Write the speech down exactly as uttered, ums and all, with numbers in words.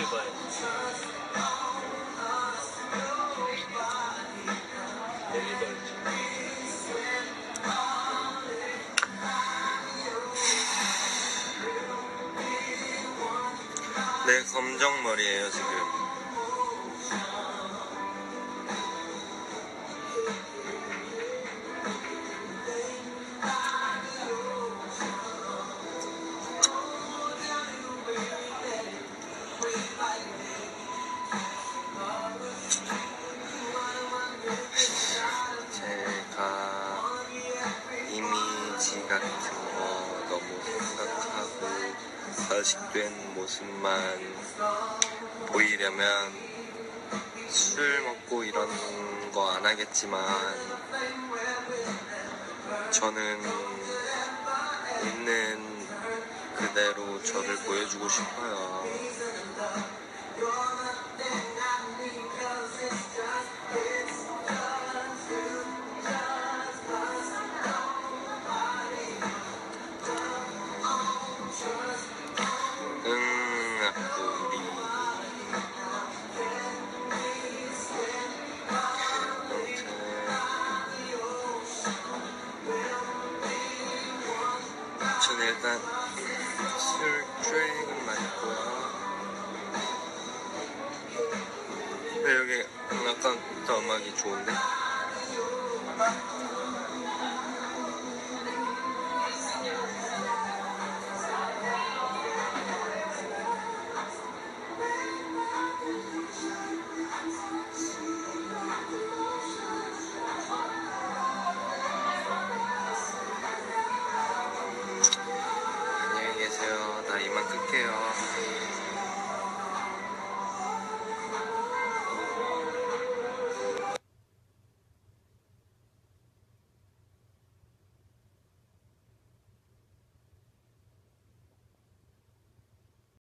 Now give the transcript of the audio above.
해봐야지. 내일 해봐야지. 네, 검정머리예요 지금. 제가 이미지 같은 거 너무 생각하고 과식된 모습만 보이려면 술 먹고 이런 거 안 하겠지만 저는 있는 그대로 저를 보여주고 싶어요. 응, 앞구리. 저는 일단 술 드링은 마셨고요. 근데 여기 약간 더 음악이 좋은데?